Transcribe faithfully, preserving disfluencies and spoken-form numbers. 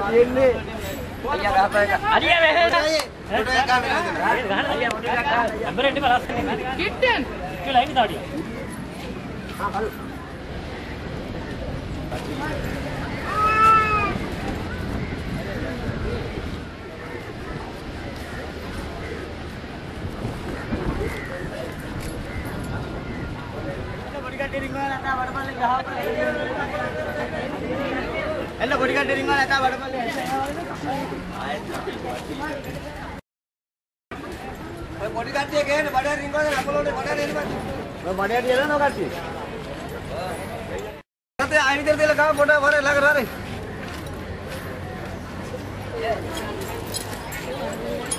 තියෙන්නේ. අයියා ගහපෑ. අරියා මෙහෙට. කොට එක ගන්න නේද? ගහන්න අයියා මොකද ගන්න. අම්බරෙන්ටි බලස් කරන්නේ. කිට්ටන්. කියලා ඉන්නේ තාඩිය. ආ බලු. එන්න පොඩි කට්ටිය රින්ගන නැතා වඩපල්ලේ. ඔය පොඩි කට්ටිය ගේන්න බඩේ රින්ගන අපලෝනේ බඩේ එන්න බෑ. ඔය බඩේ දියලා නෝ කට්ටිය. නැතේ ආයි විතර දෙලා ගාව පොඩ වර ළඟ රාරේ.